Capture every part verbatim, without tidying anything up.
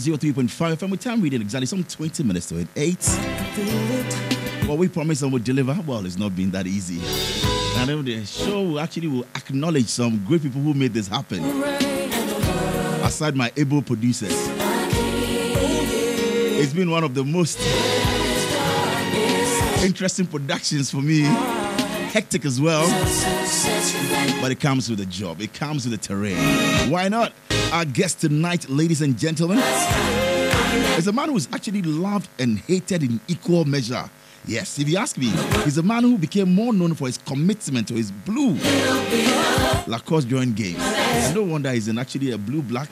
oh three point five F M with time reading exactly some twenty minutes to eight. What we promised and would deliver, well, it's not been that easy. And then the show actually will acknowledge some great people who made this happen. Aside my able producers. It's been one of the most interesting productions for me. Hectic as well. But it comes with the job. It comes with the terrain. Why not? Our guest tonight, ladies and gentlemen, is a man who is actually loved and hated in equal measure. Yes, if you ask me, he's a man who became more known for his commitment to his blue Lacoste joint games. And no wonder he's in actually a blue-black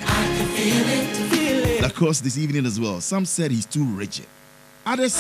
Lacoste this evening as well. Some said he's too rigid. Others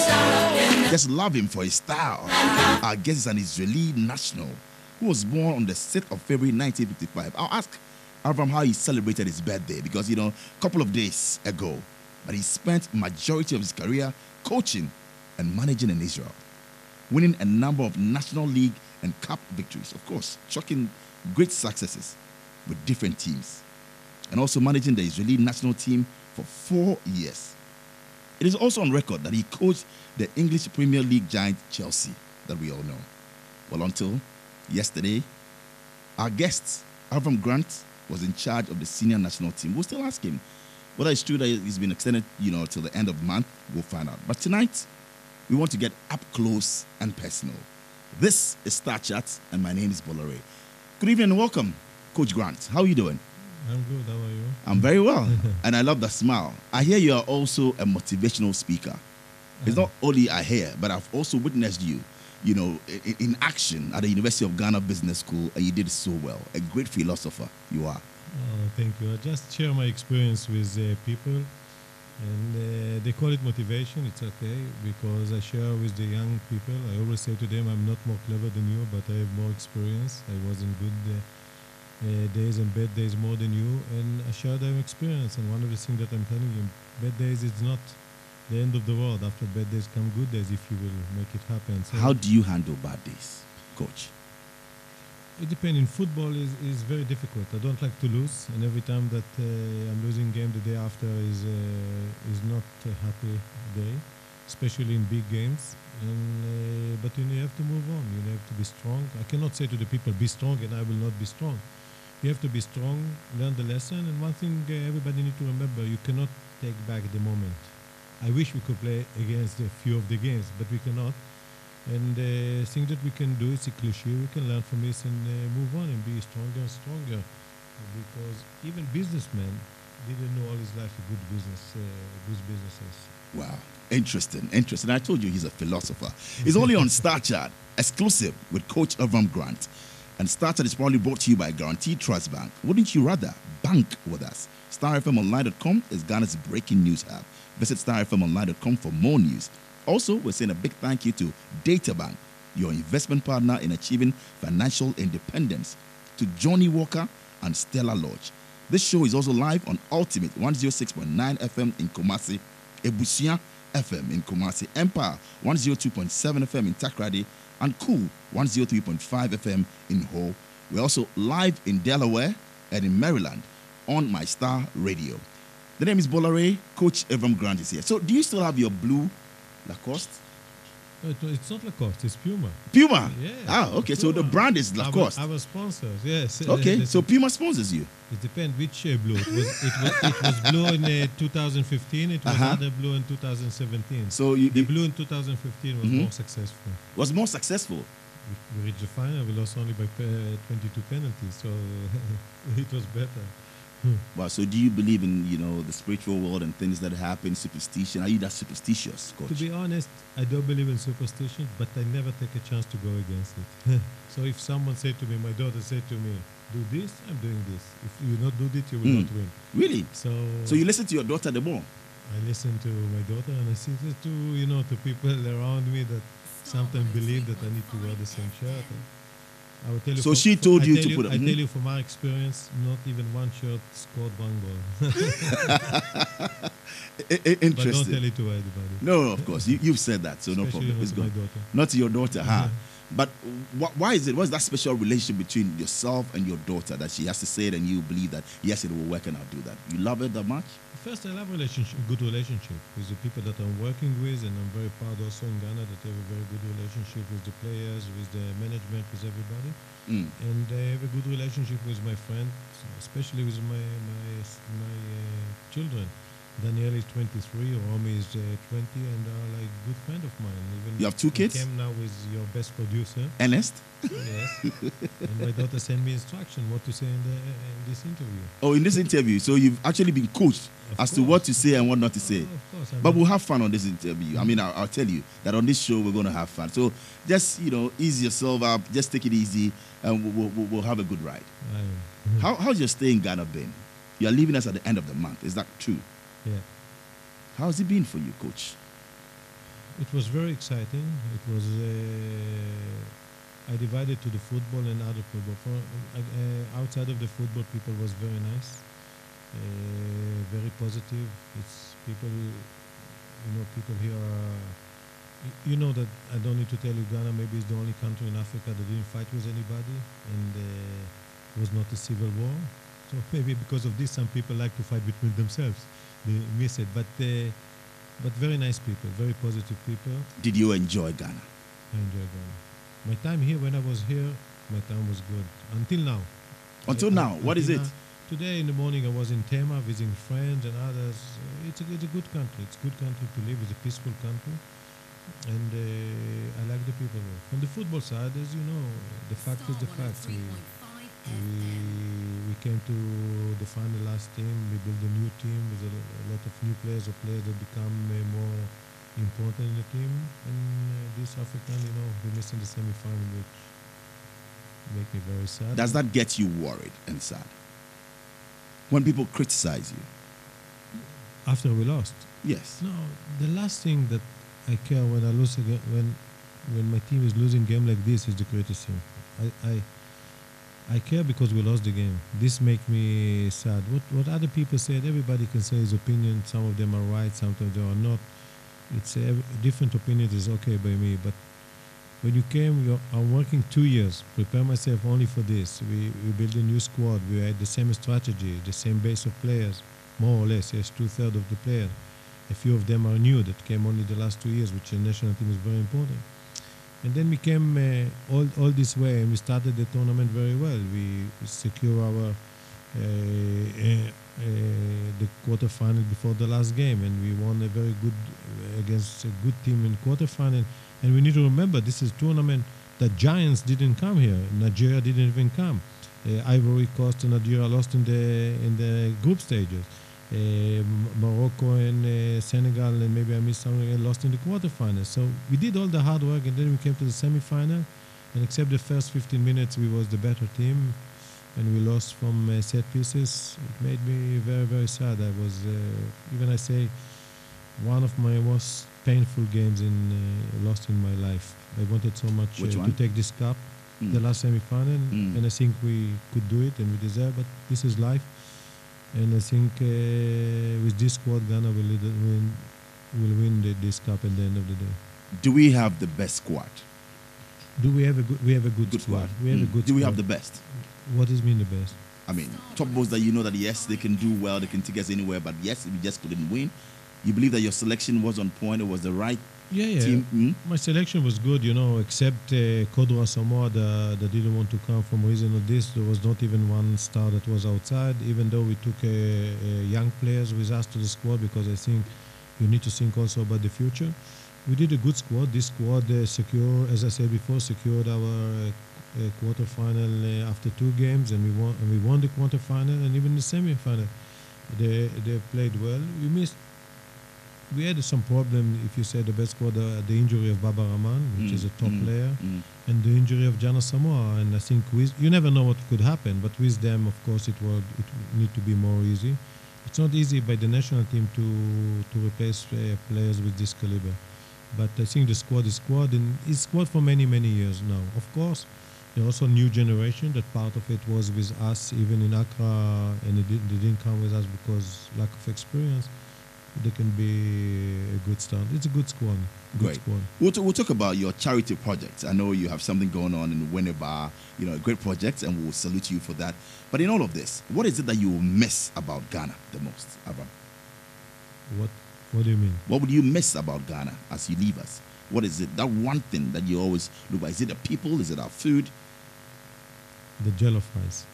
just love him for his style. Our guest is an Israeli national who was born on the sixth of February nineteen fifty-five. I'll ask Avram how he celebrated his birthday because, you know, a couple of days ago. But he spent majority of his career coaching and managing in Israel, winning a number of National League and Cup victories, of course, chalking great successes with different teams, and also managing the Israeli national team for four years. It is also on record that he coached the English Premier League giant Chelsea, that we all know. Well, until yesterday, our guest, Avram Grant, was in charge of the senior national team. We'll still ask him whether it's true that he's been extended, you know, till the end of the month. We'll find out. But tonight, we want to get up close and personal. This is Star Chat, and my name is Bola Ray. Good evening and welcome, Coach Grant. How are you doing? I'm good. How are you? I'm very well, and I love the smile. I hear you are also a motivational speaker. It's not only I hear, but I've also witnessed you, you know, in, in action at the University of Ghana Business School, and you did so well. A great philosopher you are. Oh, thank you. I just share my experience with uh, people, and uh, they call it motivation. It's okay, because I share with the young people. I always say to them, I'm not more clever than you, but I have more experience. I was in good uh, uh, days and bad days more than you, and I share their experience. And one of the things that I'm telling you, bad days is not the end of the world. After bad days come good days, if you will make it happen. So how do you handle bad days, Coach? It depends. In football, is is very difficult. I don't like to lose, and every time that uh, I'm losing game, the day after is uh, is not a happy day, especially in big games. And uh, but you have to move on. You have to be strong. I cannot say to the people, "Be strong," and I will not be strong. You have to be strong, learn the lesson, and one thing uh, everybody need to remember: you cannot take back the moment. I wish we could play against a few of the games, but we cannot. And the uh, thing that we can do is a cliche. We can learn from this and uh, move on and be stronger and stronger. Because even businessmen didn't know all his life a good business, uh, good businesses. Wow, interesting, interesting. I told you he's a philosopher. He's only on Star Chat, exclusive with Coach Avram Grant. And Star Chat is probably brought to you by Guaranteed Trust Bank. Wouldn't you rather bank with us? Star F M Online dot com is Ghana's breaking news hub. Visit Star F M Online dot com for more news. Also, we're saying a big thank you to DataBank, your investment partner in achieving financial independence, to Johnny Walker and Stella Lodge. This show is also live on Ultimate one oh six point nine F M in Kumasi, Ebusia F M in Kumasi, Empire one oh two point seven F M in Takrady, and Cool one oh three point five F M in Ho. We're also live in Delaware and in Maryland on My Star Radio. The name is Bola Ray. Coach Avram Grant is here. So, do you still have your blue Lacoste? No, it, it's not Lacoste, it's Puma. Puma? Yeah. Ah, okay. Puma. So the brand is Lacoste. Our, our sponsors, yes. Okay, so Puma sponsors you. It depends which uh, blue. It was, it was, it was blue in uh, two thousand fifteen, it was Uh-huh. other blue in two thousand seventeen. So you, The you blue in two thousand fifteen was Mhm. more successful. was more successful. We, we reached the final, we lost only by uh, twenty-two penalties, so it was better. Wow. So do you believe in, you know, the spiritual world and things that happen, superstition? Are you that superstitious, Coach? To be honest, I don't believe in superstition, but I never take a chance to go against it. So if someone said to me, my daughter said to me, do this, I'm doing this. If you not do this, you will Mm. not win. Really? So So you listen to your daughter the more? I listen to my daughter, and I see that to, you know, to people around me that sometimes believe that I need to wear the same shirt. And I will tell you. So from- she told I you tell to put it- I mhm. tell you from our experience, not even one shirt scored one goal. I- I- But don't interesting. tell it to anybody. No, of course. You, you've said that, so no Especially problem. not It's to my good. daughter. Not to your daughter, huh? But wh- why is it? What's that special relationship between yourself and your daughter that she has to say it and you believe that, yes, it will work and I'll do that? You love it that much? First, I love relationship, good relationship with the people that I'm working with, and I'm very proud also in Ghana that I have a very good relationship with the players, with the management, with everybody. Mm. And I have a good relationship with my friends, especially with my my my uh, children. Danielle is twenty-three, Romy is uh, twenty, and are like good friend of mine. Even You have two kids? I came now with your best producer. Ernest? Yes. And my daughter sent me instruction what to say in, the, in this interview. Oh, in this interview. So you've actually been coached Of as to course. what to say and what not to say. Oh, of course. I But mean, we'll have fun on this interview. I mean, I'll, I'll tell you that on this show, we're going to have fun. So just, you know, ease yourself up. Just take it easy, and we'll, we'll, we'll have a good ride. I, How, how's your stay in Ghana been? You're leaving us at the end of the month. Is that true? yeah. How's it been for you, Coach? It was very exciting. It was. Uh, I divided to the football and other football. For, uh, uh, outside of the football, people was very nice, uh, very positive. It's people, you know, people here are. You know that I don't need to tell you, Ghana maybe is the only country in Africa that didn't fight with anybody, and uh, was not a civil war. So maybe because of this, some people like to fight between themselves. They miss it, but uh, but very nice people, very positive people. Did you enjoy Ghana? I enjoyed Ghana. My time here, when I was here, my time was good until now. Until I- now, what is until it? now. Today in the morning, I was in Tema visiting friends and others. Uh, It's a, it's a good country. It's a good country to live. It's a peaceful country, and uh, I like the people there. From the football side, as you know, the fact is the fact. We, we, we came to the final last team. We built a new team with a, a lot of new players or players that become uh, more important in the team. And uh, this African, you know, we missed in the semi-final, which make me very sad. Does that get you worried and sad? When people criticize you? After we lost? Yes. No, the last thing that I care when I lose again, when when my team is losing game like this is the criticism. I, I I care because we lost the game. This makes me sad. What what other people said, everybody can say his opinion. Some of them are right, sometimes they are not. It's a different opinion is okay by me. But when you came, you're, I'm working two years, prepare myself only for this. We we built a new squad. We had the same strategy, the same base of players, more or less. Yes, two thirds of the players. A few of them are new that came only the last two years, which the national team is very important. And then we came uh, all, all this way, and we started the tournament very well. We secure our uh, uh, uh, the quarterfinal before the last game, and we won a very good uh, against a good team in quarterfinal. And we need to remember this is a tournament that giants didn't come here. Nigeria didn't even come. Uh, Ivory Coast and Nigeria lost in the in the group stages. Uh, Morocco and uh, Senegal and maybe I missed something and lost in the quarterfinals. So we did all the hard work, and then we came to the semi-final, and except the first fifteen minutes, we was the better team, and we lost from uh, set pieces. It made me very, very sad. I was, uh, even I say, one of my most painful games in uh, lost in my life. I wanted so much uh, to take this cup, mm. the last semi-final, mm. and I think we could do it and we deserve. But this is life. And I think uh, with this squad, Ghana will win, will win the, this cup at the end of the day. Do we have the best squad? Do we have a good? We have a good, good squad. squad. We have mm. a good. Do squad. we have the best? What does mean the best? I mean, top boys that you know that yes, they can do well, they can take us anywhere, but yes, we just couldn't win. You believe that your selection was on point? It was the right yeah, yeah. team? Mm? My selection was good, you know, except uh, Kodwa Samoa that, that didn't want to come from reason of this. There was not even one star that was outside, even though we took uh, uh, young players with us to the squad, because I think you need to think also about the future. We did a good squad. This squad uh, secure, as I said before, secured our uh, uh, quarterfinal uh, after two games, and we won. And we won the quarterfinal and even the semi-final. They they played well. We missed. We had some problem, if you say the best squad, uh, the injury of Baba Rahman, which mm, is a top mm, player, mm. and the injury of Jana Samoa. And I think with, you never know what could happen, but with them, of course, it will it need to be more easy. It's not easy by the national team to to replace uh, players with this caliber. But I think the squad is squad, and it's squad for many, many years now. Of course, there also new generation, that part of it was with us, even in Accra, and it, did, they didn't come with us because lack of experience. they can be a good start. It's a good squad. Good Great. squad. We'll, t- we'll talk about your charity projects. I know you have something going on in Winneba, you know, a great project, and we'll salute you for that. But in all of this, what is it that you will miss about Ghana the most, Avram? What What do you mean? What would you miss about Ghana as you leave us? What is it? That one thing that you always look at. Is it the people? Is it our food? The jollof rice.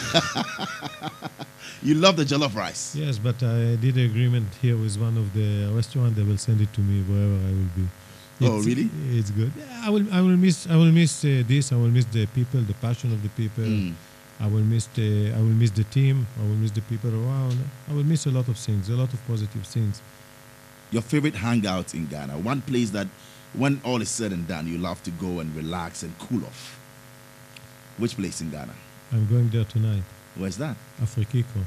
You love the jollof rice. Yes, but I did an agreement here with one of the restaurant. They will send it to me wherever I will be. Oh, It's- really? It's good. Yeah, I will. I will miss. I will miss uh, this. I will miss the people, the passion of the people. Mm. I will miss the. I will miss the team. I will miss the people around. I will miss a lot of things. A lot of positive things. Your favorite hangout in Ghana? One place that, when all is said and done, you love to go and relax and cool off. Which place in Ghana? I'm going there tonight. Where's that? Afrikiko.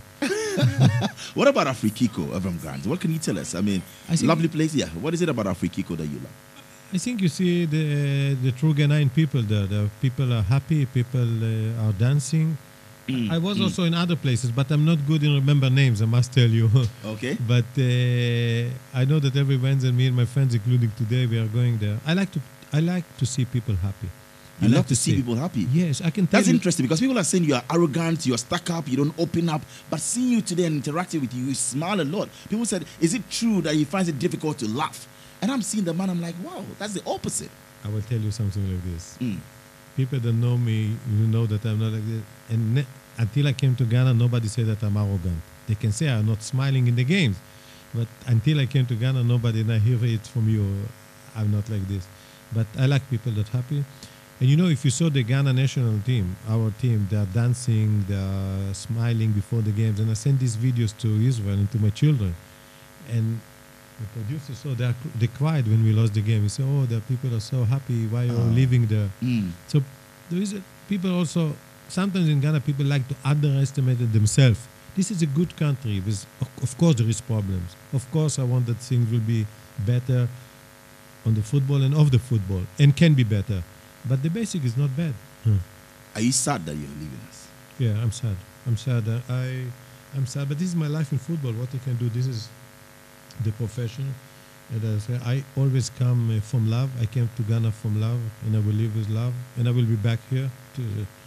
What about Afrikiko, Avram Grant? What can you tell us? I mean, I think- lovely place. Yeah. What is it about Afrikiko that you love? I think you see the the true Ghanaian people there. The people are happy. People uh, are dancing. I was mm. also in other places, but I'm not good in remember names. I must tell you. Okay. But uh, I know that every Wednesday, me and my friends, including today, we are going there. I like to I like to see people happy. You I like love to see people happy. Yes, I can tell That's you. interesting because people are saying you are arrogant, you're stuck up, you don't open up. But seeing you today and interacting with you, you smile a lot. People said, is it true that he finds it difficult to laugh? And I'm seeing the man, I'm like, wow, that's the opposite. I will tell you something like this. Mm. People that know me, you know that I'm not like this. And ne- until I came to Ghana, nobody said that I'm arrogant. They can say I'm not smiling in the games. But until I came to Ghana, nobody, and I hear it from you, I'm not like this. But I like people that happy. And you know, if you saw the Ghana national team, our team, they are dancing, they are smiling before the games. And I send these videos to Israel and to my children. And the producers saw, they, are, they cried when we lost the game. We said, oh, the people are so happy. Why are you Oh. leaving there? Mm. So there is a, people also, sometimes in Ghana, people like to underestimate themselves. This is a good country. With, of course, there is problems. Of course, I want that things will be better on the football and off the football, and can be better. But the basic is not bad. Huh. Are you sad that you're leaving us? Yeah, I'm sad. I'm sad. Uh, I, I'm sad. But this is my life in football. What I can do. This is the profession. And I say, I always come uh, from love. I came to Ghana from love, and I will live with love, and I will be back here. To,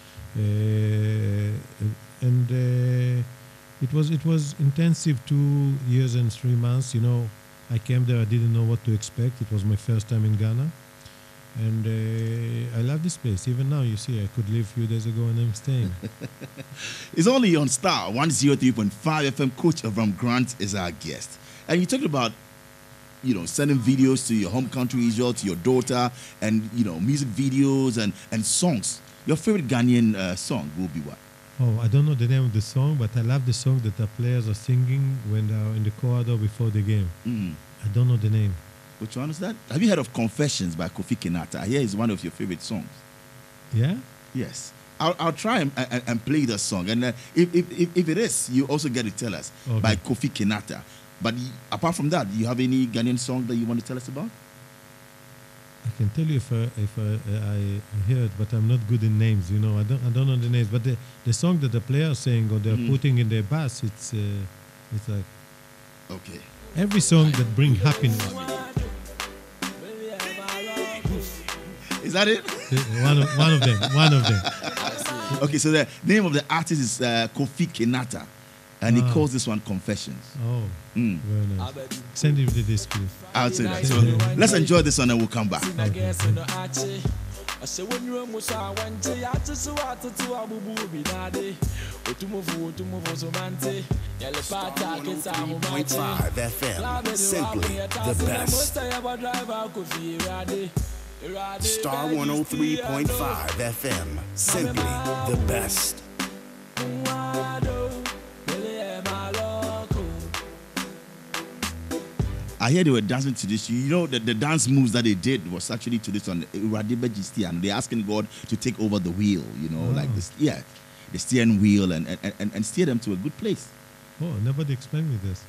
uh, and uh, it was it was intensive two years and three months. You know, I came there. I didn't know what to expect. It was my first time in Ghana. And uh, I love this place. Even now, you see, I could leave a few days ago and I'm staying. It's only on Starr one oh three point five F M. Coach Avram Grant is our guest. And you talked about, you know, sending videos to your home country, Israel, to your daughter, and, you know, music videos and, and songs. Your favorite Ghanaian uh, song will be what? Oh, I don't know the name of the song, but I love the song that the players are singing when they are in the corridor before the game. Mm. I don't know the name. Which one is that? Have you heard of Confessions by Kofi Kinata? I hear it's one of your favorite songs. Yeah? Yes. I'll, I'll try and, and, and play the song. And uh, if, if, if, if it is, you also get to tell us Okay. by Kofi Kinata. But y- apart from that, do you have any Ghanaian song that you want to tell us about? I can tell you if I, if I, I, I hear it, but I'm not good in names. You know, I don't I don't know the names. But the, the song that the players sing or they're Mhm. putting in their bus, it's uh, it's like Okay. every song that brings happiness. Is that it? one of one of them. One of them. Okay, so the name of the artist is uh, Kofi Kinata. And he Ah. calls this one Confessions. Oh, Mm. very nice. Send it the disc, please. I'll say that. So let's enjoy this one and we'll come back. point five F M, simply the best. Star one oh three point five F M, simply the best. I hear they were dancing to this. You know, the, the dance moves that they did was actually to this one. And they're asking God to take over the wheel, you know, Oh. like this, yeah, the steering wheel and, and, and, and steer them to a good place. Oh, nobody explained me this.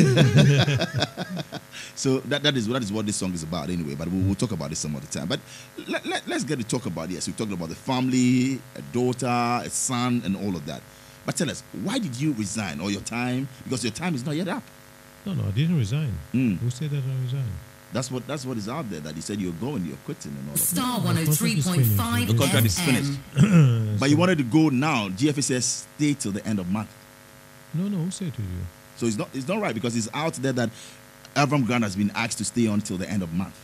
So that, that is that is what this song is about anyway, but we'll, we'll talk about this some other time. But let, let, let's get to talk about, yes, we talked about the family, a daughter, a son, and all of that. But tell us, why did you resign or your time? Because your time is not yet up. No, no, I didn't resign. Mm. Who said that I resigned? That's what that's what is out there, that he said you're going, you're quitting and all of that. Star one oh three point five The contract is F M. finished. But you wanted to go now. G F A says stay till the end of month. No, no, who said to you? So it's not it's not right, because it's out there that Avram Grant has been asked to stay on till the end of month.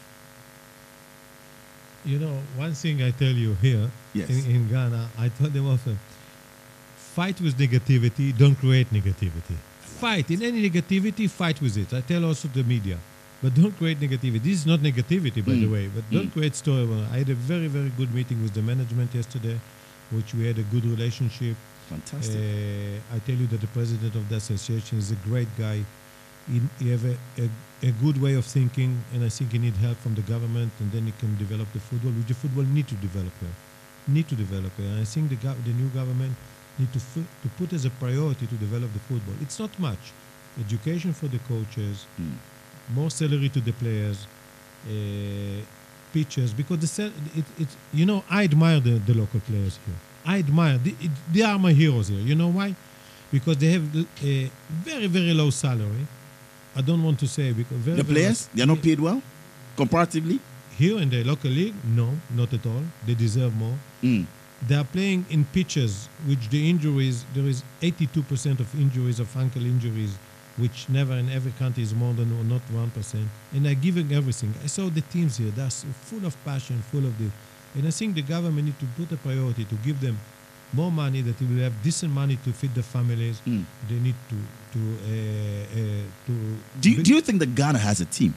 You know, one thing I tell you here Yes. in, in Ghana, I told them often, fight with negativity, don't create negativity. Fight. In any negativity, fight with it. I tell also the media. But don't create negativity. This is not negativity, by Mm. the way, but don't Mm. create story. I had a very, very good meeting with the management yesterday, which we had a good relationship. Fantastic. Uh, I tell you that the president of the association is a great guy. He, he have a, a, a good way of thinking, and I think he need help from the government, and then he can develop the football, which the football need to develop here. Need to develop here. And I think the, gov- the new government need to, f- to put as a priority to develop the football. It's not much. Education for the coaches, Mm. more salary to the players, uh, pitches, because the sal- it, it, you know, I admire the, the local players here. I admire, they, it, they are my heroes here. You know why? Because they have a very, very low salary. I don't want to say because very, The very players, low- they're not paid well, comparatively. here in the local league. No, not at all. They deserve more. Mm. They are playing in pitches which the injuries, there is eighty-two percent of injuries, of ankle injuries, which never in every country is more than or not one percent. And they're giving everything. I saw the teams here, they're so full of passion, full of this. And I think the government need to put a priority to give them more money, that they will have decent money to feed the families. Mm. They need to, to, uh, uh, to Do you, build do you think that Ghana has a team?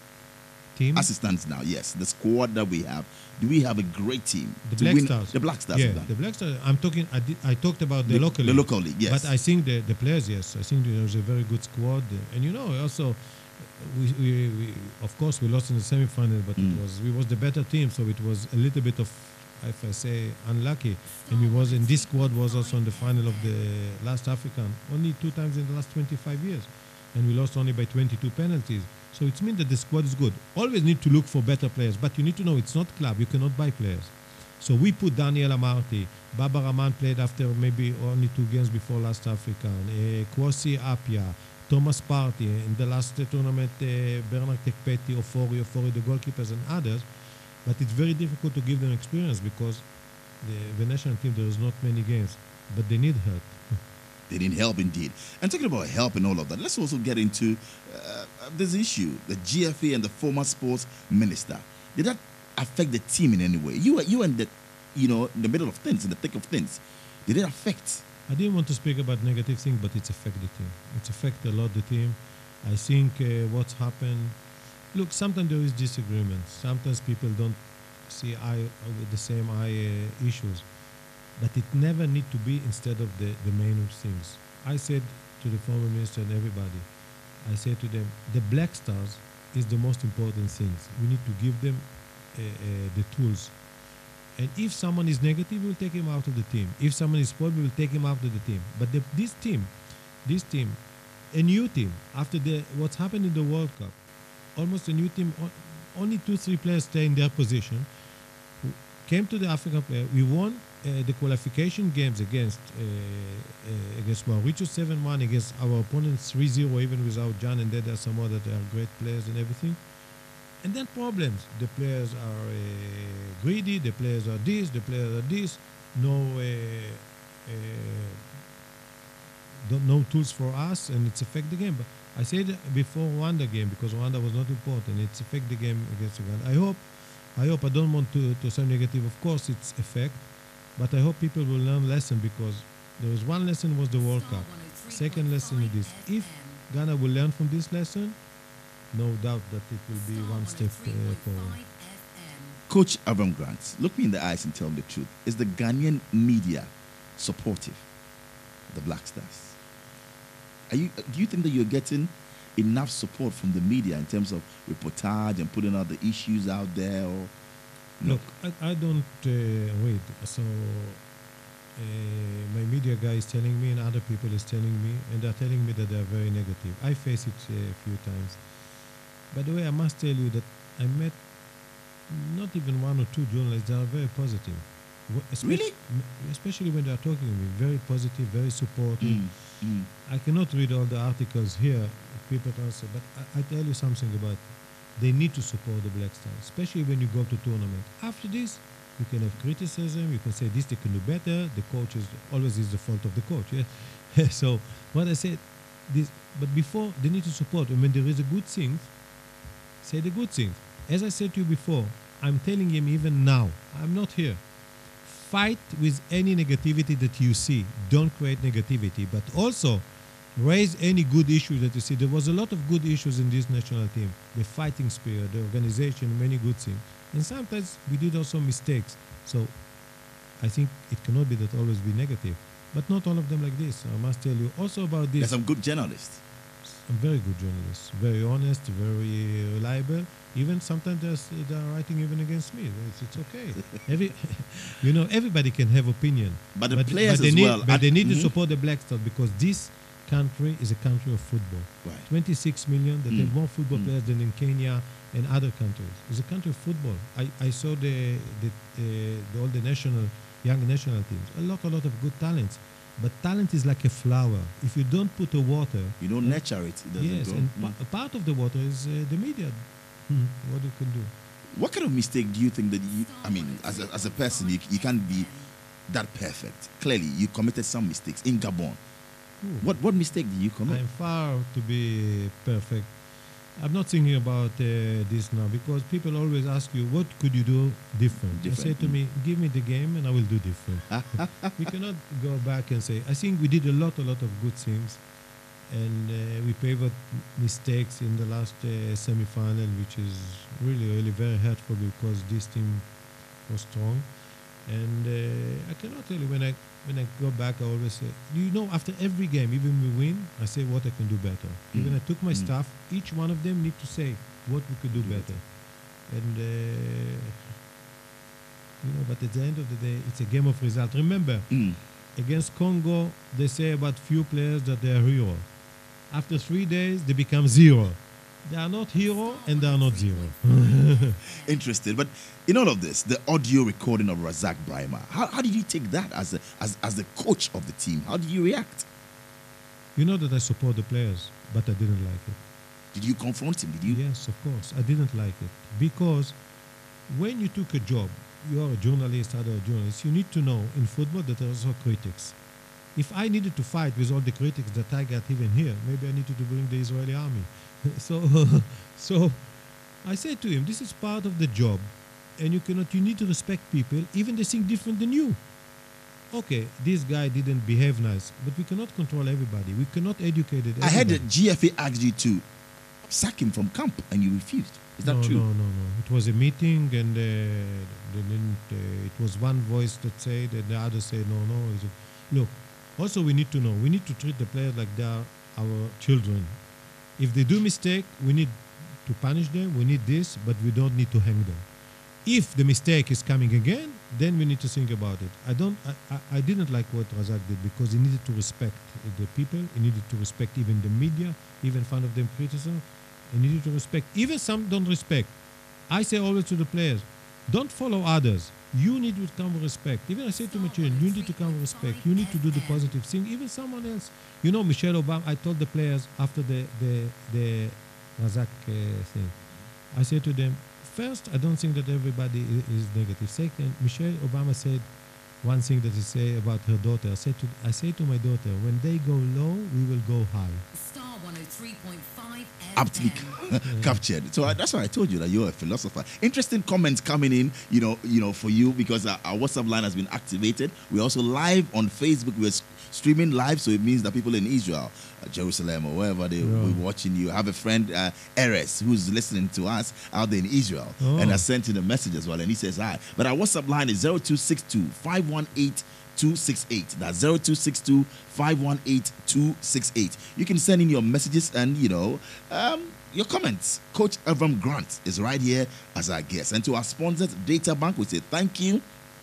team. As it stands now, yes. The squad that we have, do we have a great team? The to Black win- Stars. The Black Stars. Yeah, of Ghana. the Black Stars. I'm talking. I, did, I talked about the, The- local the league. local league, yes. But I think the, the players, yes. I think there's a very good squad, and you know, also, we, we, we of course we lost in the semi-final, but Mm. it was we was the better team, so it was a little bit of, if I say, unlucky. And we was in this squad was also in the final of the last African, only two times in the last twenty-five years, and we lost only by twenty-two penalties. So it means that the squad is good. Always need to look for better players, but you need to know it's not club. You cannot buy players. So we put Daniel Amarty. Baba Rahman played after maybe only two games before last African. Uh, Kwasi Apia, Thomas Partey. In the last uh, tournament, uh, Bernard Tekpeti, Ofori, Ofori, the goalkeepers and others. But it's very difficult to give them experience because the, the national team, there is not many games, but they need help. They need help indeed. And talking about help and all of that, let's also get into uh, this issue, the G F A and the former sports minister. Did that affect the team in any way? You were you and the, you know, in the middle of things, in the thick of things. Did it affect? I didn't want to speak about negative things, but it's affected the team. It's affected a lot the team. I think uh, what's happened. Look, sometimes there is disagreement. Sometimes people don't see eye with the same eye uh, issues. But it never need to be instead of the, the main things. I said to the former minister and everybody, I said to them, the Black Stars is the most important things. We need to give them uh, uh, the tools. And if someone is negative, we'll take him out of the team. If someone is spoiled, we'll take him out of the team. But the, this team, this team, a new team, after the what's happened in the World Cup, almost a new team, only two, three players stay in their position, came to the African player. We won uh, the qualification games against uh, uh, against Mauritius seven one, against our opponents three zero, even without John and there are some other that are great players and everything. And then problems. The players are uh, greedy, the players are this, the players are this, no uh, uh, don't, no tools for us, and it's affect the game. But I said before Rwanda game, because Rwanda was not important, it's affect the game against Uganda. I hope I hope I don't want to, to sound negative. Of course, it's effect, but I hope people will learn lesson, because there was one lesson was the World Cup. Second lesson is this: if Ghana will learn from this lesson, no doubt that it will be one step uh, forward. Coach Avram Grant, look me in the eyes and tell me the truth. Is the Ghanaian media supportive of the Black Stars? Are you? Do you think that you're getting enough support from the media in terms of reportage and putting out the issues out there? Or no? Look, I, I don't uh, wait. So uh, my media guy is telling me, and other people is telling me, and they're telling me that they're very negative. I face it uh, a few times. By the way, I must tell you that I met not even one or two journalists that are very positive. Wh- especially, Really? Especially when they are talking to me, very positive, very supportive. Mm, mm. I cannot read all the articles here. people can say, but I, I tell you something about they need to support the Black Stars, especially when you go to tournament. After this, you can have criticism. You can say this they can do better. The coach is always is the fault of the coach. Yeah. So what I said, this, but before they need to support. And when there is a good thing, say the good thing. As I said to you before, I'm telling him even now. I'm not here. Fight with any negativity that you see. Don't create negativity, but also raise any good issues that you see. There was a lot of good issues in this national team. The fighting spirit, the organization, many good things. And sometimes we did also mistakes. So I think it cannot be that always be negative. But not all of them like this. I must tell you also about this. There's some good journalists. Some very good journalists. Very honest, very reliable. Even sometimes they're, they're writing even against me. It's, it's okay. Every, you know, everybody can have opinion. But the but, players but they as need, well. But they need mm-hmm. to support the Black Stars because this country is a country of football. Right. twenty-six million, that Mm. have more football Mm. players than in Kenya and other countries. It's a country of football. I, I saw the, the, uh, the all the national, young national teams. A lot, a lot of good talents. But talent is like a flower. If you don't put the water... You don't nurture it. It doesn't Yes, grow. and Mm. pa- a part of the water is uh, the media. What you can do. What kind of mistake do you think that you, I mean, as a, as a person, you, you can't be that perfect. Clearly, you committed some mistakes in Gabon. Ooh. What what mistake did you commit? I'm far to be perfect. I'm not thinking about uh, this now because people always ask you, what could you do different? Different, They say to mm. me, give me the game and I will do different. We cannot go back and say, I think we did a lot, a lot of good things. And uh, we favored mistakes in the last uh, semi-final, which is really, really very hurtful because this team was strong. And uh, I cannot tell you, when I when I go back, I always say, you know, after every game, even we win, I say what I can do better. Mm. Even I took my Mm. staff, each one of them need to say what we could do Do better. And, uh, you know, but at the end of the day, it's a game of result. Remember, Mm. against Congo, they say about few players that they are hero. After three days, they become zero. They are not hero and they are not zero. Interested. But in all of this, the audio recording of Razak Brahima, how, how did you take that as, a, as as the coach of the team? How did you react? You know that I support the players, but I didn't like it. Did you confront him? Did you? Yes, of course. I didn't like it. Because when you took a job, you are a journalist, other journalist, you need to know in football that there are also critics. If I needed to fight with all the critics that I got even here, maybe I needed to bring the Israeli army. so so I said to him, this is part of the job. And you cannot, you need to respect people, even they think different than you. Okay, this guy didn't behave nice, but we cannot control everybody. We cannot educate everybody. I heard that G F A asked you to sack him from camp and you refused. Is that no, true? No, no, no. It was a meeting and uh, they didn't, uh, it was one voice that said and the other said no, no. Is it? Look, also we need to know, we need to treat the players like they are our children. If they do mistake, we need to punish them, we need this, but we don't need to hang them. If the mistake is coming again, then we need to think about it. I don't. I, I, I didn't like what Razak did because he needed to respect the people. He needed to respect even the media, even front of them criticism. He needed to respect. Even some don't respect. I say always to the players, don't follow others. You need to come with respect. Even I say to my children, you need to come with respect. You need to do the positive thing. Even someone else. You know, Michelle Obama, I told the players after the, the, the Razak uh, thing, I said to them, first, I don't think that everybody is, is negative. Second, Michelle Obama said one thing that he said about her daughter. I said to, I say to my daughter, when they go low, we will go high. Star one oh three point five Aptly captured. So I, that's why I told you that you're a philosopher. Interesting comments coming in, you know, you know, for you because our, our WhatsApp line has been activated. We're also live on Facebook. We're s- streaming live, so it means that people in Israel, uh, Jerusalem, or wherever they Yeah. were watching you. I have a friend, uh, Eres, who's listening to us out there in Israel, Oh. and I sent him a message as well, and he says hi. But our WhatsApp line is zero two six two, five one eight, two six eight. That's zero two six two, five one eight, two six eight. You can send in your messages and, you know, um, your comments. Coach Avram Grant is right here as our guest. And to our sponsors, Data Bank, we say thank you.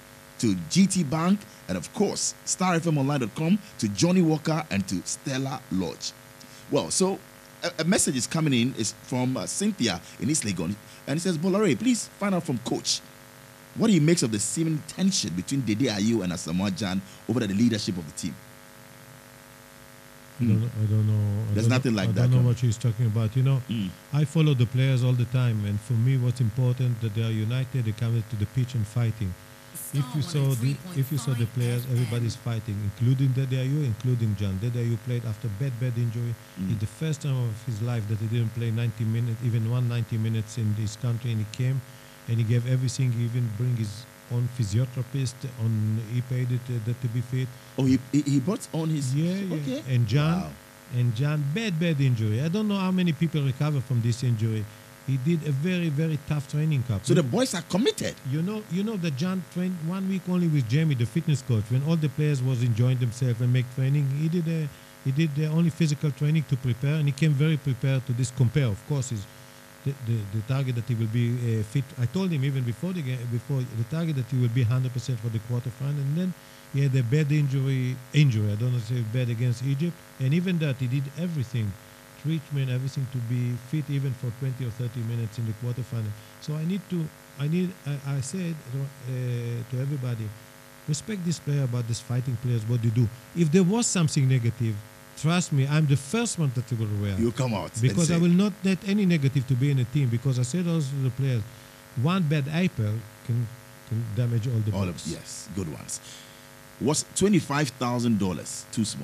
To G T Bank, and of course, star f m online dot com, to Johnny Walker, and to Stella Lodge. Well, so a, a message is coming in is from uh, Cynthia in East Legon, and it says, Bola Ray, please find out from Coach what he makes of the seeming tension between Dede Ayew and Asamoah Gyan over the leadership of the team. I don't, I don't know. I There's don't nothing know, like I that, don't know John. what she's talking about. You know, Mm. I follow the players all the time, and for me, what's important that they are united. They come to the pitch and fighting. If you saw the if you saw the players, everybody's fighting, including Dedeayu, including John. Dedeayu played after bad bad injury. Mm. It's the first time of his life that he didn't play ninety minutes, even one ninety minutes in this country, and he came and he gave everything. He even bring his own physiotherapist on. He paid it uh, that to be fit. Oh, he, he he brought on his. Yeah, yeah. Okay. And John, Wow. and John, bad, bad injury. I don't know how many people recover from this injury. He did a very, very tough training camp. So the boys are committed. You know, you know that John trained one week only with Jamie, the fitness coach. When all the players was enjoying themselves and make training, he did a, he did the only physical training to prepare, and he came very prepared to this compare. Of course, is the, the the target that he will be uh, fit. I told him even before the game, before the target that he will be one hundred percent for the quarterfinal, and then he had a bad injury. Injury, I don't know if it's bad against Egypt, and even that he did everything. Treatment, everything to be fit even for twenty or thirty minutes in the quarterfinal. So I need to, I need, I, I said uh, to everybody, respect this player about these fighting players, what they do. If there was something negative, trust me, I'm the first one that will react. You come out. and Because say, I will not let any negative to be in a team, because I said also to the players, one bad apple can, can damage all the All box. of yes, good ones. Was twenty-five thousand dollars too small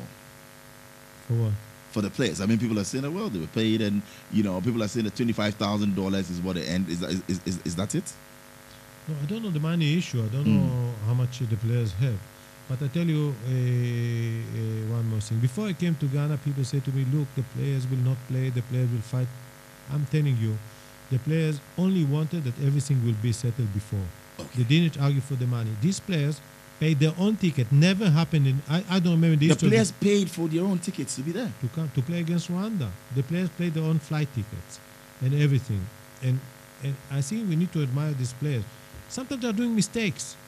For what? for the players? I mean, people are saying, well, they were paid, and you know, people are saying that twenty-five thousand dollars is what the end is. That, is, is. Is that it? No, I don't know the money issue. I don't Mm. know how much the players have. But I tell you uh, uh, one more thing. Before I came to Ghana, people say to me, look, the players will not play, the players will fight. I'm telling you, the players only wanted that everything will be settled before. Okay. They didn't argue for the money. These players paid their own ticket. Never happened in, I, I don't remember the The history of players paid for their own tickets to be there. to come to play against Rwanda. The players paid their own flight tickets and everything. And and I think we need to admire these players. Sometimes they're doing mistakes.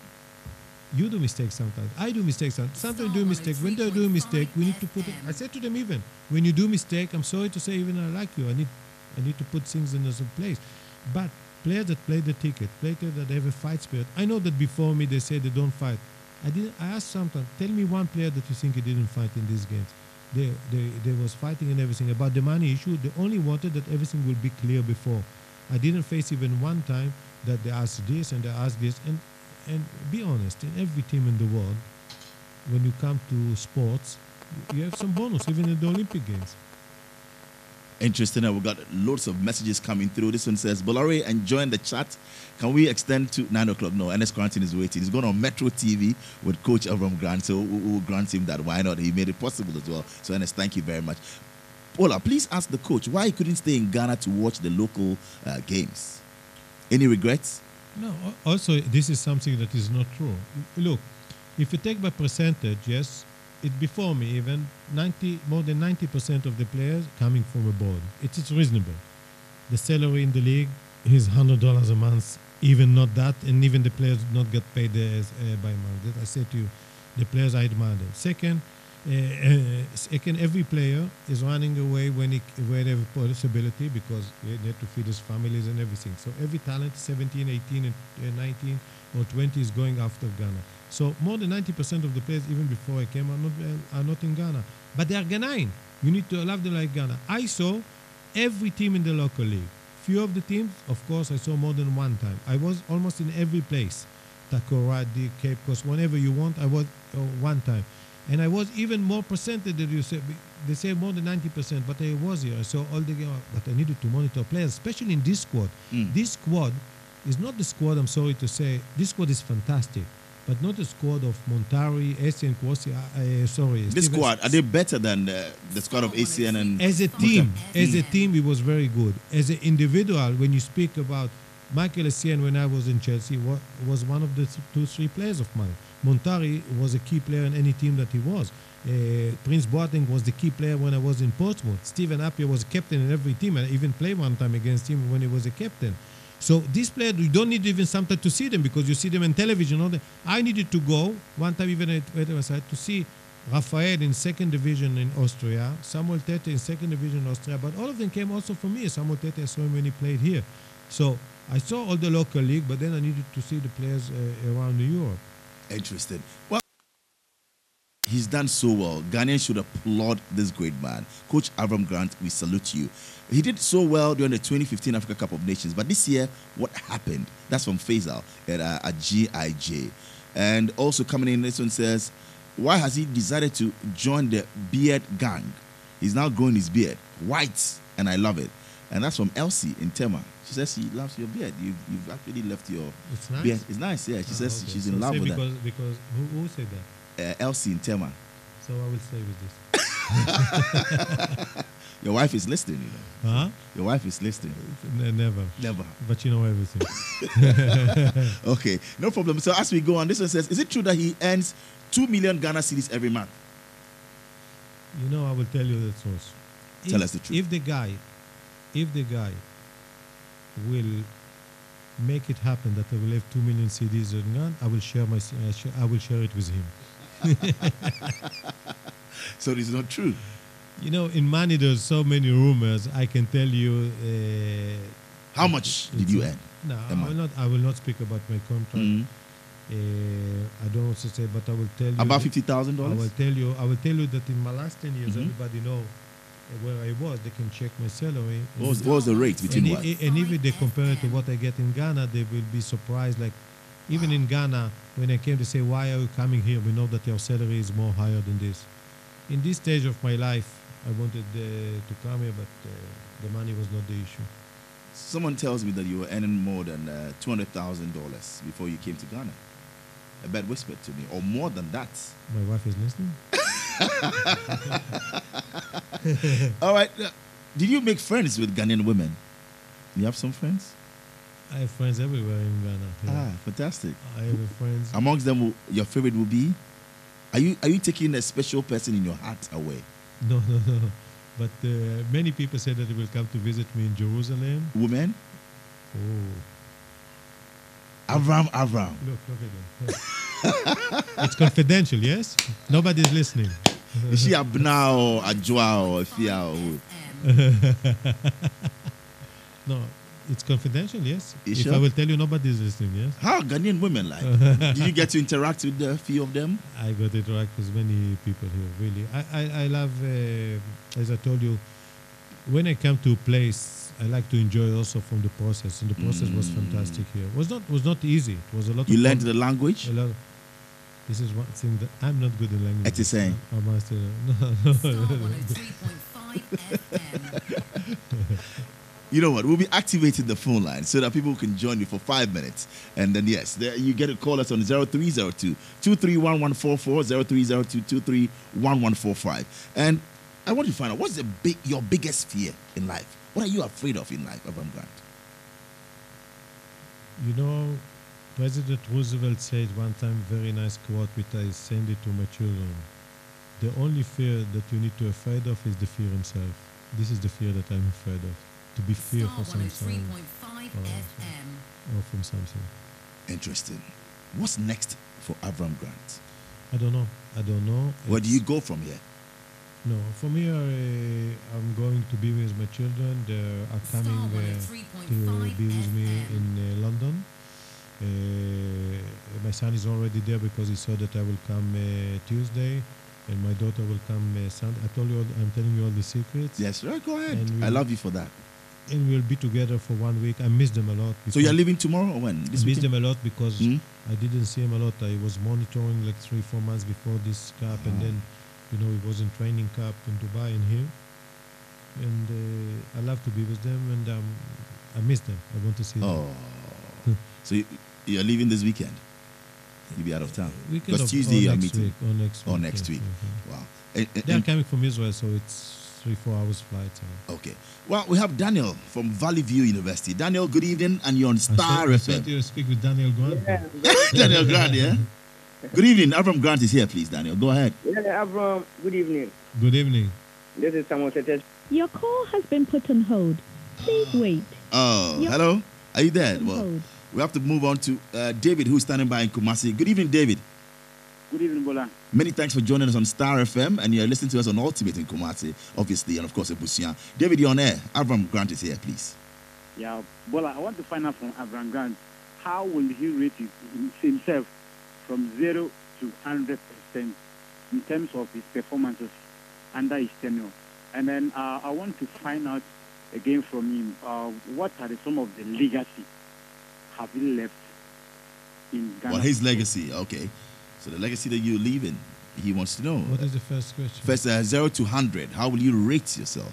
You do mistakes sometimes. I do mistakes sometimes. Sometimes you do mistakes. When they're doing mistake, we need to put it. I said to them even, when you do mistake, I'm sorry to say, even I like you. I need I need to put things in some place. But players that play the ticket, players that have a fight spirit. I know that before me they say they don't fight. I didn't. I asked sometimes, tell me one player that you think he didn't fight in these games. They, they, they was fighting and everything. About the money issue, they only wanted that everything will be clear before. I didn't face even one time that they asked this and they asked this. And and be honest, in every team in the world, when you come to sports, you have some bonus, even in the Olympic Games. Interesting. And we got loads of messages coming through. This one says, Bola Ray, enjoying the chat. Can we extend to nine o'clock? No, Ernest Quarantine is waiting. He's going on Metro T V with Coach Avram Grant. So we will grant him that. Why not? He made it possible as well. So, Ernest, thank you very much. Bola, please ask the coach why he couldn't stay in Ghana to watch the local uh, games. Any regrets? No, al- also, this is something that is not true. Look, if you take by percentage, yes, it before me even, ninety more than ninety percent of the players coming from abroad. It is reasonable. The salary in the league is one hundred dollars a month, even not that, and even the players do not get paid uh, uh, by month. That I said to you, the players I admire them. Second, uh, uh, second, every player is running away when he when they have a possibility, because they need to feed his families and everything. So every talent, seventeen, eighteen, and uh, nineteen or twenty is going after Ghana. So more than ninety percent of the players, even before I came, are not uh, are not in Ghana, but they are Ghanaian. You need to love them like Ghana. I saw every team in the local league. Few of the teams, of course, I saw more than one time. I was almost in every place, Takoradi, Cape Coast, whenever you want. I was uh, one time, and I was even more percentage that you say. They say more than ninety percent, but I was here. I saw all the game, but I needed to monitor players, especially in this squad. Mm. This squad is not the squad. I'm sorry to say, this squad is fantastic, but not the squad of Montari, Essien, Kwosi. Uh, sorry, This Steven- squad, are they better than uh, the squad of A C N and As a team, as a team, it was very good. As an individual, when you speak about Michael Essien, when I was in Chelsea, wa- was one of the th- two, three players of mine. Montari was a key player in any team that he was. Uh, Prince Boateng was the key player when I was in Portsmouth. Stephen Appiah was captain in every team. I even played one time against him when he was a captain. So these players, you don't need even sometimes to see them, because you see them on television. All the, I needed to go one time even at Western to see Rafael in second division in Austria, Samuel Tete in second division in Austria, but all of them came also from me. Samuel Tete, I saw him when he played here. So I saw all the local league, but then I needed to see the players uh, around Europe. Interesting. Well, he's done so well. Ghanaians should applaud this great man. Coach Avram Grant, we salute you. He did so well during the twenty fifteen Africa Cup of Nations, but this year, what happened? That's from Faisal at, uh, at G I J. And also coming in, this one says, why has he decided to join the beard gang? He's now growing his beard, white, and I love it. And that's from Elsie in Tema. She says she loves your beard. You've, you've actually left your It's nice. beard. It's nice, yeah. She Ah, says okay. she's So in love say with because, Because who, who said that? that. Uh, Elsie in Tema. So I will stay with this. Your wife is listening, you know. Huh? Your wife is listening. Ne- never. Never. But you know everything. Okay, no problem. So as we go on, this one says, is it true that he earns two million Ghana cedis every month? You know, I will tell you the truth. Tell If- us the truth. If the guy, if the guy will make it happen that I will have two million C Ds in Ghana, I will share my, uh, sh- I will share it with him. So it's not true. You know, in money there's so many rumors. I can tell you. Uh, How much did you earn? No, a I month? will not. I will not speak about my contract. Mhm. Uh, I don't want to say, but I will tell you. About fifty thousand I will dollars? tell you. I will tell you that in my last ten years, Mhm. everybody know uh, where I was. They can check my salary. What was, what was the rate between and, what? i- and if they compare it to what I get in Ghana, they will be surprised. Like, even in Ghana, when I came to say, why are you coming here? We know that your salary is more higher than this. In this stage of my life, I wanted uh, to come here, but uh, the money was not the issue. Someone tells me that you were earning more than uh, two hundred thousand dollars before you came to Ghana. A bad whispered to me, or more than that. My wife is listening. All right. uh, Did you make friends with Ghanaian women? You have some friends? I have friends everywhere in Ghana. yeah. Ah, fantastic. I have friends. Amongst them, will- your favorite will be? Are you are you taking a special person in your heart away? No, no, no. But uh, many people say that they will come to visit me in Jerusalem. Women? Oh, Avram, Avram. look, look at them. It's confidential, yes? Nobody's listening. Is she Abna or Ajwa or Fia or who? No, it's confidential, yes? You If sure? I will tell you, nobody's listening, yes? How are Ghanaian women like? Did you get to interact with a few of them? I got to interact with many people here, really. I, I, I love, uh, as I told you, when I come to a place, I like to enjoy also from the process, and the process was fantastic here. It was not was not easy. It was a lot You of learned fun. the language? A lot. This is one thing that I'm not good in language. At the same. I must, uh, no, Star no. one oh three point five F M. You know what? We'll be activating the phone line so that people can join you for five minutes. And then, yes, there, you get to call us on zero three zero two, two three one, one four four, zero three zero two, two three one, one four five. And I want to find out, what's the big, your biggest fear in life? What are you afraid of in life, Avram Grant? You know, President Roosevelt said one time, very nice quote, which I send it to my children. The only fear that you need to be afraid of is the fear himself. This is the fear that I'm afraid of. To be fear Star for one oh something three point five Oh, F M. or from something. Interesting. What's next for Avram Grant? I don't know. I don't know. Where do It's- you go from here? No, from here uh, I'm going to be with my children. They are coming Star one oh uh, three point to five be with me F M. in uh, London. Uh, my son is already there because he saw that I will come uh, Tuesday, and my daughter will come uh, Sunday. I told you, all, I'm telling you all the secrets. Yes, right, go ahead. And I we- love you for that. And we'll be together for one week. I miss them a lot. So you're because- leaving tomorrow or when? I This miss weekend? them a lot because Hmm? I didn't see him a lot. I was monitoring like three, four months before this cup, and Ah. then, you know, it was in training cup in Dubai and here. And uh, I love to be with them, and um, I miss them. I want to see them. Oh. So you, you're leaving this weekend? You'll be out of town? Weekend Because of- Tuesday or you're next meeting. week, or next Or week. next yeah, week. yeah, yeah. Wow. And- and- They are and- coming from Israel, so it's three, four hours flight. So. okay. Well, we have Daniel from Valley View University. Daniel, good evening, and you're on Star I F thought M. you speak with Daniel Grant. Daniel Grant, yeah? Good evening. Avram Grant is here, please, Daniel. Go ahead. Yeah, Avram, good evening. Good evening. This is Samuel Setes. Your call has been put on hold. Please wait. Oh, Yep. hello? Are you there? On Well, hold. we have to move on to uh, David, who's standing by in Kumasi. Good evening, David. Good evening, Bola. Many thanks for joining us on Star F M, and you're listening to us on Ultimate in Kumasi, obviously, and of course, Ebusian. David, you're on air. Avram Grant is here, please. Yeah, Bola, I want to find out from Avram Grant, how will he rate his, himself from zero to one hundred percent in terms of his performances under his tenure. And then uh, I want to find out again from him, uh, what are the, some of the legacy have he left in Ghana? Well, his legacy, okay. So the legacy that you're leaving, he wants to know. What is the first question? First, uh, zero to hundred. How will you rate yourself?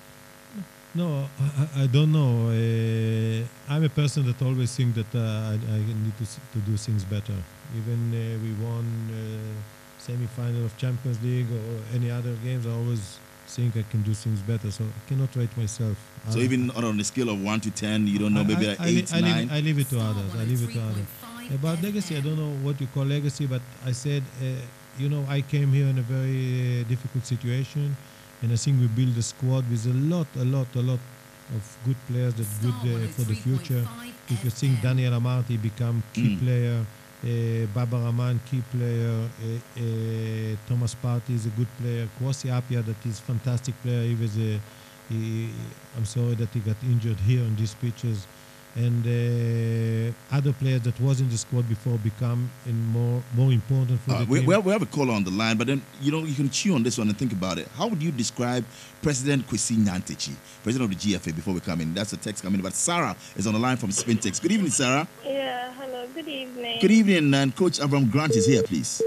No, I, I don't know. Uh, I'm a person that always think that uh, I, I need to, s- to do things better. Even uh, we won uh, semi-final of Champions League or any other games, I always think I can do things better. So I cannot rate myself. So I, even on a scale of one to ten, you don't know, maybe I, like I, eight, I, leave, nine. I leave it to others. I leave it to others. About legacy, I don't know what you call legacy, but I said, uh, you know, I came here in a very uh, difficult situation, and I think we built a squad with a lot, a lot, a lot of good players that good uh, for the future. If you think Daniel Amarty become key Mm. player, uh, Baba Rahman key player, uh, uh, Thomas Partey is a good player, Kwasi Appiah that is fantastic player. He was a, he, I'm sorry that he got injured here on these pitches. And uh, other players that was in the squad before become in more more important for Uh, the we, team. we, have, we have a caller on the line, but then, you know, you can chew on this one and think about it. How would you describe President Kwesi Nyantakyi, president of the G F A, before we come in? That's a text coming in. But Sarah is on the line from Spintex. Good evening, Sarah. Yeah, hello, good evening. Good evening, and Coach Avram Grant is here, please.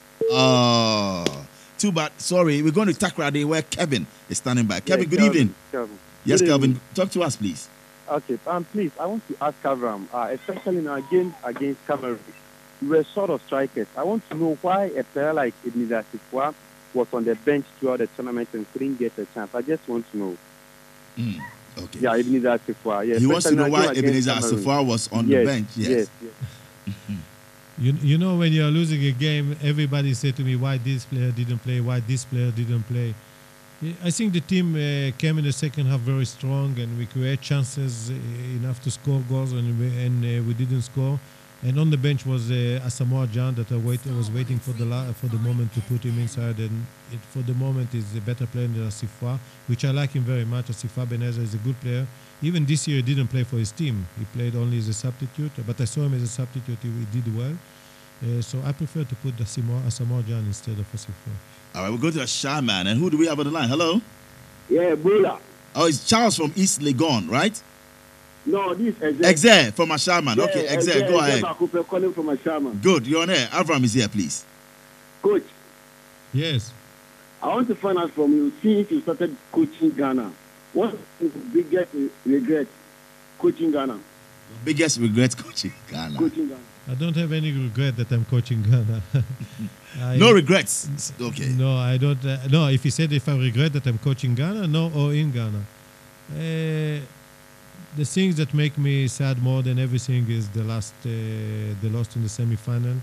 Oh, too bad. Sorry, we're going to Takrade where Kevin is standing by. Kevin, good evening. Kelvin. Yes, Good Kelvin, evening. talk to us, please. Okay, um, please, I want to ask Avram, uh, especially in our game against Cameroon, we were sort of strikers. I want to know why a player like Ebenezer Sifwa was on the bench throughout the tournament and couldn't get a chance. I just want to know. Mm, okay. Yeah, Ebenezer Sifwa. Yeah, He wants to especially know in our why game against Ebenezer Cameroon. Asafwa was on yes, the bench. Yes. Yes, yes. You, you know, when you're losing a game, everybody say to me, why this player didn't play, why this player didn't play. I think the team uh, came in the second half very strong, and we create chances uh, enough to score goals, and we, and uh, we didn't score. And on the bench was uh, Asamoah Gyan that I, wait, I was waiting for the la- for the moment to put him inside, and it, for the moment is a better player than Asifwa, which I like him very much. Asifwa Beneza is a good player. Even this year he didn't play for his team. He played only as a substitute, but I saw him as a substitute. He, he did well. Uh, so I prefer to put Asamoah Asamoah Gyan instead of Asifwa. All right, we'll go to a Shaman. And who do we have on the line? Hello? Yeah, Bola. Oh, it's Charles from East Legon, right? No, this is Exe from a Shaman. Okay, Exe, go ahead. Exe calling from a shaman. Good, you're on air. Avram is here, please. Coach, Yes. I want to find out from you, since you started coaching Ghana, what is the biggest regret coaching Ghana? Biggest regret coaching Ghana. Coaching Ghana. I don't have any regret that I'm coaching Ghana. I, No regrets. Okay. No, I don't. Uh, no, if you said if I regret that I'm coaching Ghana, no, or in Ghana. Uh, the things that make me sad more than everything is the last, uh, the loss in the semi-final.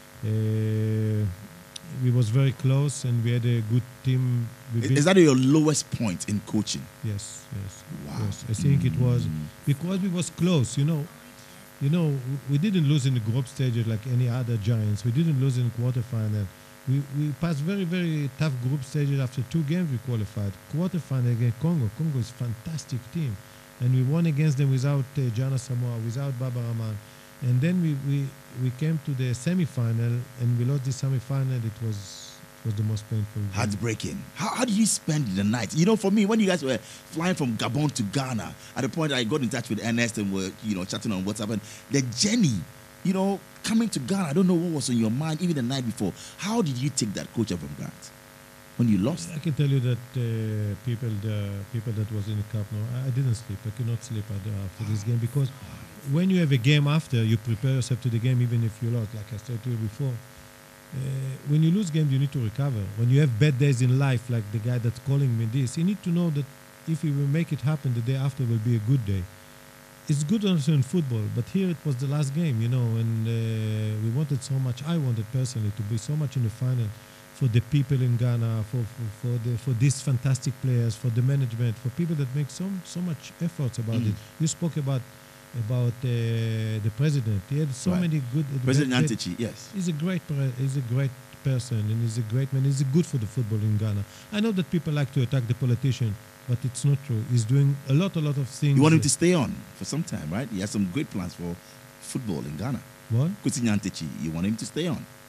Uh, we was very close, and we had a good team. We Is beat- is that your lowest point in coaching? Yes, yes. Wow. Yes, I think it was because we was close. You know, you know, we didn't lose in the group stages like any other giants. We didn't lose in the quarterfinal. We we passed very very tough group stages. After two games, we qualified. Quarterfinal against Congo. Congo is a fantastic team, and we won against them without uh, Jana Samoa, without Baba Rahman. And then we, we, we came to the semi-final, and we lost the semi-final. It was it was the most painful. game. Heartbreaking. How, how do you spend the night? You know, for me, when you guys were flying from Gabon to Ghana, at the point I got in touch with Ernest and were, you know, chatting on WhatsApp, and the journey, you know, coming to Ghana, I don't know what was on your mind even the night before. How did you take that, Coach Avram Grant, when you lost? I can tell you that uh, people, the people that was in the cup, no, I, I didn't sleep. I could not sleep at, uh, after this game because when you have a game after, you prepare yourself to the game, even if you lost. Like I said to you before, uh, when you lose games, you need to recover. When you have bad days in life, like the guy that's calling me this, you need to know that if you will make it happen, the day after will be a good day. It's good also in football, but here it was the last game, you know, and uh, we wanted so much. I wanted personally to be so much in the final for the people in Ghana, for for, for the for these fantastic players, for the management, for people that make so so much efforts about Mm. it. You spoke about about uh, the president. He had so Right. many good. President great- Nyantakyi, yes. He's a great. pre- He's a great person, and he's a great man. He's good for the football in Ghana. I know that people like to attack the politician, but it's not true. He's doing a lot, a lot of things. You want him to stay on for some time, right? He has some great plans for football in Ghana. What? Kwesi Nyantakyi, you want him to stay on.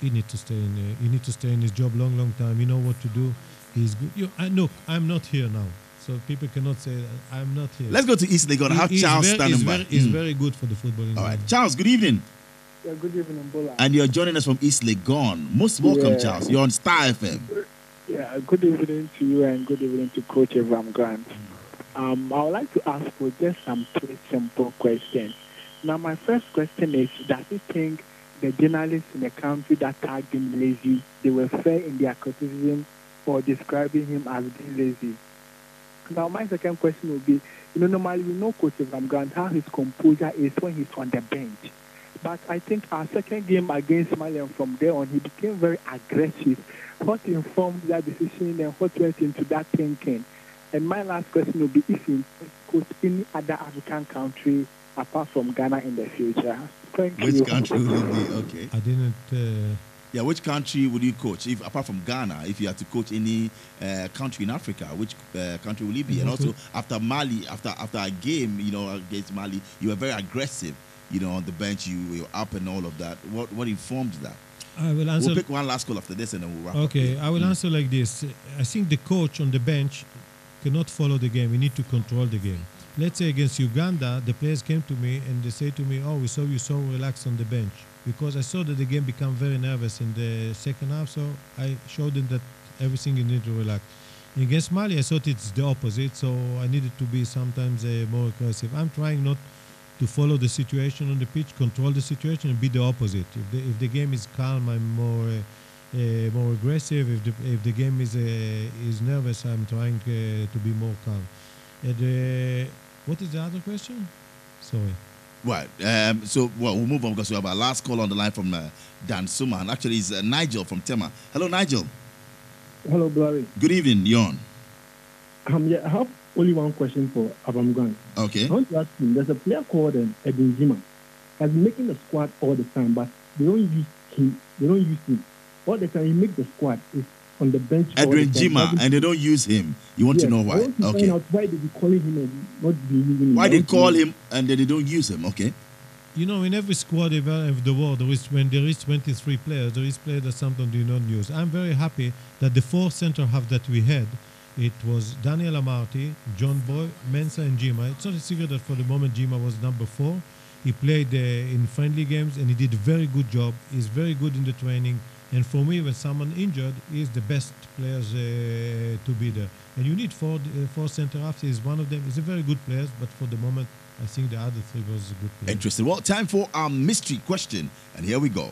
he need to stay in. Uh, he need to stay in his job long, long time. You know what to do. He's good. You, I look. I'm not here now, so people cannot say that I'm not here. Let's go to East Legon. Have He- Charles he's very, standing he's by. very, he's Mm. very good for the football. In All right, Ghana. Charles. Good evening. Yeah, good evening, Bola. And you're joining us from East Legon. Most welcome, Yeah. Charles. You're on Star F M. Yeah, good evening to you and good evening to Coach Avram Grant. Um, I would like to ask for just some three simple questions. Now, my first question is, does he think the journalists in the country that tagged him lazy, they were fair in their criticism or describing him as being lazy? Now, my second question would be, you know, normally we know Coach Avram Grant, how his composure is when he's on the bench. But I think our second game against Mali, and from there on, he became very aggressive. What informed that decision and what went into that thinking? And my last question would be if he coach any other African country apart from Ghana in the future. Thank Which you. country would it be? Okay. I didn't. Uh, Yeah, which country would you coach? If apart from Ghana, if you had to coach any uh, country in Africa, which uh, country will it be? And also after Mali, after after a game, you know, against Mali, you were very aggressive. You know, on the bench, you were up and all of that. What what informed that? I will answer. We'll pick one last call after this, and then we'll wrap up. Okay, here. I will Mm. answer like this. I think the coach on the bench cannot follow the game. We need to control the game. Let's say against Uganda, the players came to me and they say to me, "Oh, we saw you so relaxed on the bench," because I saw that the game became very nervous in the second half. So I showed them that everything you need to relax. Against Mali, I thought it's the opposite. So I needed to be sometimes uh, more aggressive. I'm trying not to follow the situation on the pitch, control the situation, and be the opposite. If the, if the game is calm, I'm more uh, uh, more aggressive. If the if the game is uh, is nervous, I'm trying uh, to be more calm. And uh, what is the other question? Sorry. Right. Um, so, well, we'll move on because we have our last call on the line from uh, Dan Suma. And actually, it's uh, Nigel from Tema. Hello, Nigel. Hello, Bola Ray. Good evening. You're on. Um, yeah, I have only one question for Avram Grant. Okay. I want to ask him, there's a player called um, Edwin Zima. Has been making the squad all the time, but they don't use him. They don't use him. All the time he makes the squad is on the bench. all the Edwin time. Jima, Doesn't- and they don't use him. You want Yes, to know I why? want to Okay. find out why they be calling him and not be using him. Why I they want to call know. him and then they don't use him? Okay. You know, in every squad of the world, there is, when there is twenty-three players, there is players that sometimes do not use. I'm very happy that the four center half that we had, it was Daniel Amarty, John Boy, Mensah, and Jima. It's not a secret that for the moment Jima was number four. He played uh, in friendly games and he did a very good job. He's very good in the training. And for me, when someone injured, he's the best players uh, to be there. And you need four, uh, four center halves. He's one of them. He's a very good player, but for the moment, I think the other three was a good player. Interesting. Well, time for our mystery question. And here we go.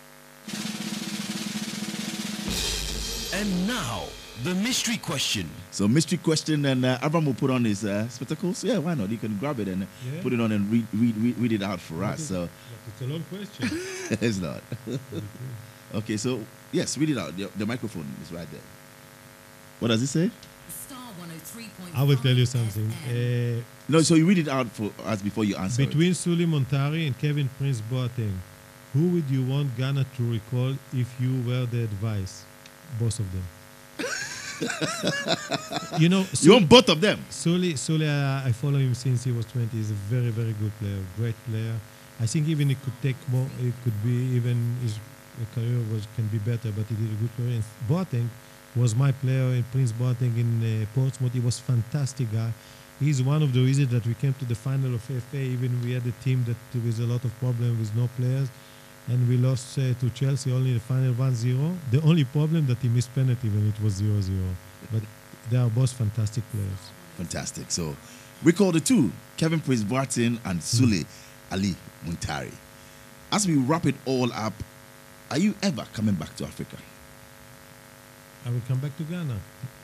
And now, the mystery question. So, mystery question, and uh, Avram will put on his uh, spectacles. Yeah, why not? You can grab it and uh, Yeah. put it on and read, read, read, read it out for us. So, It's a long question. it's not. Okay, so, yes, read it out. The, the microphone is right there. What does it say? Star one oh three point five I will tell you something. Uh, No, so you read it out for us before you answer. it. between Suli Montari and Kevin Prince Boateng, who would you want Ghana to recall if you were the advice? Both of them. you know, You want both of them? Suli, Suli uh, I follow him since he was twenty. He's a very, very good player, great player. I think even he could take more. It could be even his career was can be better, but he did a good career. And Boateng was my player in Prince Boateng in uh, Portsmouth. He was fantastic guy. He's one of the reasons that we came to the final of F A. Even we had a team that with a lot of problems with no players, and we lost uh, to Chelsea only in the final one zero. The only problem that he missed penalty when it was zero zero. But they are both fantastic players. Fantastic. So, we call the two, Kevin Prince Boateng and Sule Ali Muntari. As we wrap it all up, are you ever coming back to Africa? I will come back to Ghana.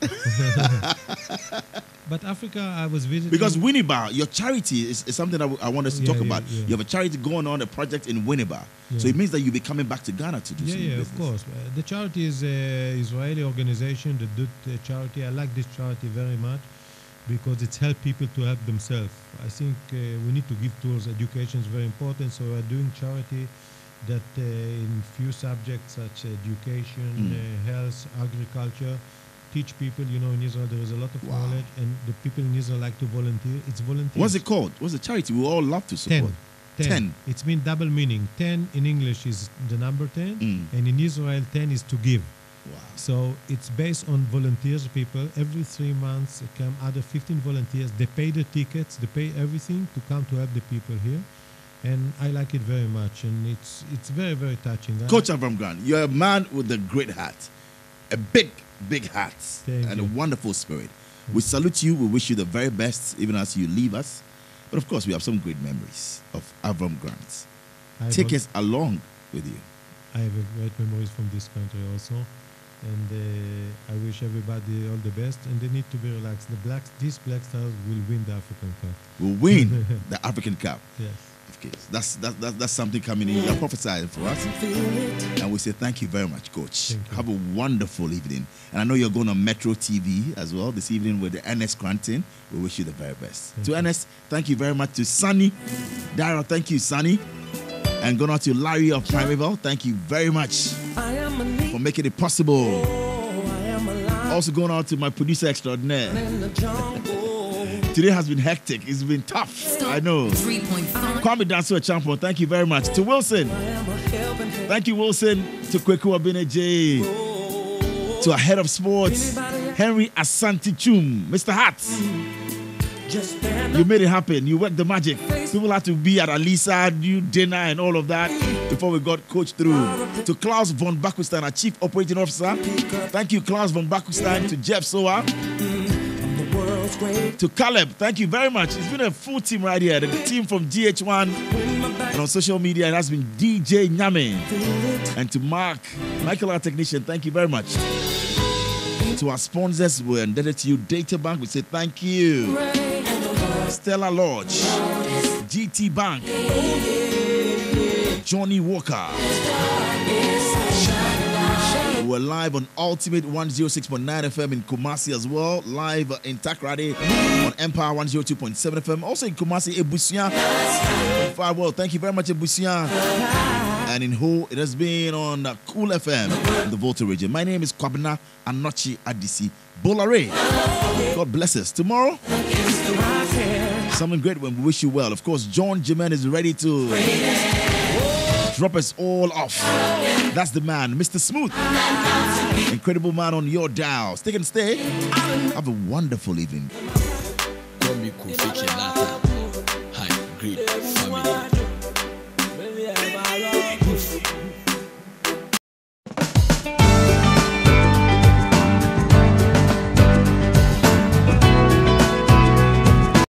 But Africa, I was visiting. Because Winneba, your charity is, is something I, w- I want us to Yeah, talk yeah, about. yeah. You have a charity going on, a project in Winneba. So Yeah. it means that you'll be coming back to Ghana to do Yeah, some yeah, business. of course. Uh, the charity is an Israeli organization, the Dut uh, charity. I like this charity very much because it's helped people to help themselves. I think uh, we need to give tools. Education is very important. So we're doing charity that uh, in few subjects such education, Mm. uh, health, agriculture, teach people. You know, in Israel there is a lot of Wow. knowledge, and the people in Israel like to volunteer. It's volunteer. What's it called? What's the charity? We all love to support. Ten. ten. ten. It's mean double meaning. ten in English is the number ten, Mm. and in Israel, ten is to give. Wow. So it's based on volunteers, people. Every three months come other fifteen volunteers. They pay the tickets, they pay everything to come to help the people here. And I like it very much, and it's it's very, very touching. Coach Avram Grant, you're a man with a great heart, a big, big heart, Thank and you. a wonderful spirit. We salute you. We wish you the very best, even as you leave us. But of course, we have some great memories of Avram Grant. I have Take a- us along with you. I have a great memories from this country also, and uh, I wish everybody all the best. And they need to be relaxed. The blacks, these Black Stars will win the African Cup. We'll win the African Cup. Yes. Of course. That's, that, that, that's something coming in. You're prophesying for us. And we say thank you very much, Coach. Thank you. Have a wonderful evening. And I know you're going on Metro T V as well this evening with the Ernest Cranton. We wish you the very best. Thank to you. Ernest, thank you very much. To Sunny, Dara, thank you, Sunny. And going on to Larry of Primeval, thank you very much for making it possible. Also going on to my producer extraordinaire. Today has been hectic. It's been tough. I know. three point five. Kwame Danso Champion, thank you very much. To Wilson, thank you, Wilson. To Kweku Abineje, to our head of sports, Henry Asante Chum, Mister Hats. You made it happen. You worked the magic. People had to be at Alisa, new dinner, and all of that before we got coached through. To Klaus von Bakustein, our Chief Operating Officer. Thank you, Klaus von Bakustein. To Jeff Soa. To Caleb, thank you very much. It's been a full team right here. The team from G H one and on social media, it has been D J Nyame. And to Mark, Michael, our technician, thank you very much. To our sponsors, we're indebted to you. Databank, we say thank you. Stella Lodge, G T Bank, Johnny Walker. We're live on Ultimate one oh six point nine F M in Kumasi as well. Live in Takrade on Empire one oh two point seven F M. Also in Kumasi, Ebusia. Well, thank you very much, Ebusia. And in Ho, it has been on uh, Cool F M in the Volta region. My name is Kwabena Anochi Adisi Bola Ray. God bless us. Tomorrow, something great when we wish you well. Of course, John Jimen is ready to drop us all off. That's the man, Mister Smooth. Incredible man on your dial. Stay and stay. Have a wonderful evening. Hi, great family.